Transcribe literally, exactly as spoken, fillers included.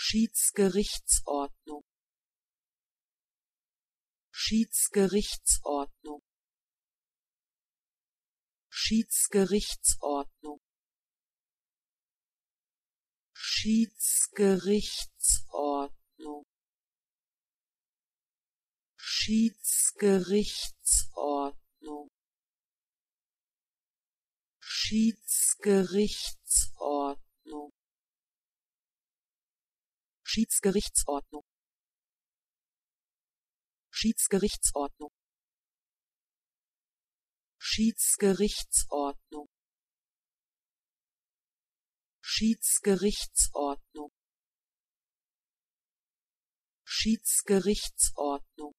Schiedsgerichtsordnung, Schiedsgerichtsordnung, Schiedsgerichtsordnung, Schiedsgerichtsordnung, Schiedsgerichtsordnung, Schiedsgerichtsordnung, Schiedsgerichtsordnung, Schiedsgerichtsordnung, Schiedsgerichtsordnung, Schiedsgerichtsordnung, Schiedsgerichtsordnung,